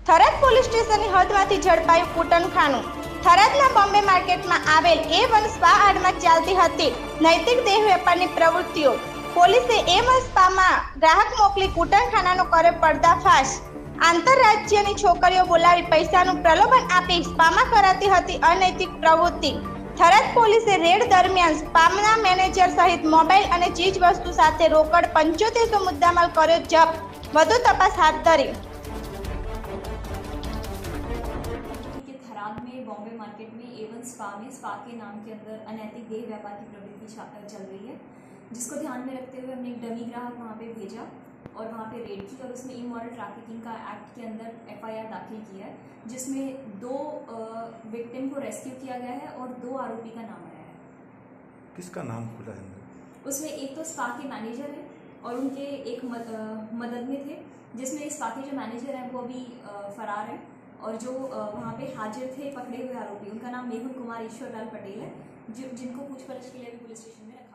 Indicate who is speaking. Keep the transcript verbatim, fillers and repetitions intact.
Speaker 1: Tharad police સ્ટેશનની હદમાંથી ઝડપાયું કૂટણખાનું। થરાદના બોમ્બે માર્કેટમાં આવેલ એ વન સ્પા આડમાં ચાલતી હતી નૈતિક દેહ વેપારની પ્રવૃત્તિઓ। પોલીસે એ વન સ્પામાં ગ્રાહક મોકલી કૂટણખાનાનો કર્યો પર્દાફાશ। આંતરરાજ્યની છોકરીઓ બોલાવી પૈસાનું પ્રલોભન આપી સ્પામાં કરાતી હતી અનૈતિક પ્રવૃત્તિ। થરાદ પોલીસે રેડ દરમિયાન સ્પાના મેનેજર સહિત મોબાઈલ અને ચીજ વસ્તુ સાથે રોકડ પંચોતેરસો મુદ્દામાલ કર્યો જપ્ત। વધુ તપાસ હાથ ધરી।
Speaker 2: थराद में बॉम्बे मार्केट में एवन स्पा में स्पा के नाम के अंदर अनैतिक देह व्यापार की प्रवृत्ति चल रही है, जिसको ध्यान में रखते हुए हमने एक डमी ग्राहक वहाँ पे भेजा और वहाँ पे रेड की और उसमें इमोरल ट्रैफिकिंग का एक्ट के अंदर एफआईआर दाखिल किया है, जिसमें दो विक्टिम को रेस्क्यू किया गया है और दो आरोपी का नाम आया है।
Speaker 3: किसका नाम खुला है?
Speaker 2: उसमें एक तो स्पा के मैनेजर है और उनके एक मद, मदद में थे, जिसमें स्पा के जो मैनेजर हैं वो अभी फरार हैं और जो वहाँ पे हाजिर थे पकड़े हुए आरोपी उनका नाम मेहुल कुमार ईश्वर लाल पटेल है, जो जिनको पूछपरछ के लिए अभी पुलिस स्टेशन में